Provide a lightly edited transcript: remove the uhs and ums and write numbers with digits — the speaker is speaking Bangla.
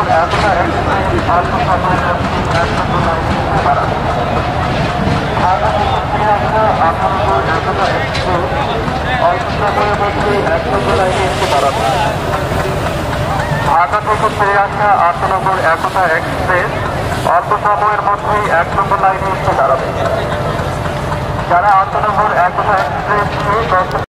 একতা এক্সপ্রেস অল্প সময়ের মধ্যে 1 নম্বর লাইনে এসে দাঁড়াবে। ঢাকা থেকে ফিরে আসা 18 নম্বর একতা এক্সপ্রেস অল্প সময়ের মধ্যে 1 নম্বর লাইনে এসে দাঁড়াবে। ঢাকা থেকে ফিরে আসা 8 নম্বর একতা এক্সপ্রেস অল্প সময়ের মধ্যেই 1 নম্বর লাইনে এসে দাঁড়াবে। যারা 8 নম্বর একতা এক্সপ্রেস